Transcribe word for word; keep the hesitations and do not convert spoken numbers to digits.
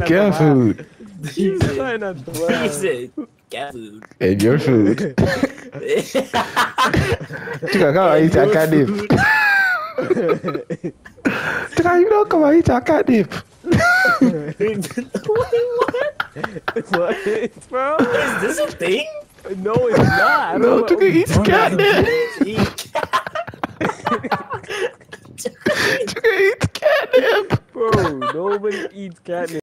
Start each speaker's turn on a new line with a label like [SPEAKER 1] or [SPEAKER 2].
[SPEAKER 1] cat food.
[SPEAKER 2] He's trying not to laugh.
[SPEAKER 3] He said cat food.
[SPEAKER 1] And your food. Cika, kau air cakap dip. Cika, you know kau air cakap dip.
[SPEAKER 3] Wait, what?
[SPEAKER 2] What, bro?
[SPEAKER 3] Is this a thing?
[SPEAKER 2] No, it's not. I
[SPEAKER 1] No,
[SPEAKER 2] don't
[SPEAKER 1] Cika
[SPEAKER 2] know.
[SPEAKER 1] eats catnip.
[SPEAKER 3] Eat cat.
[SPEAKER 1] Cika eats catnip.
[SPEAKER 2] Bro, nobody eats catnip.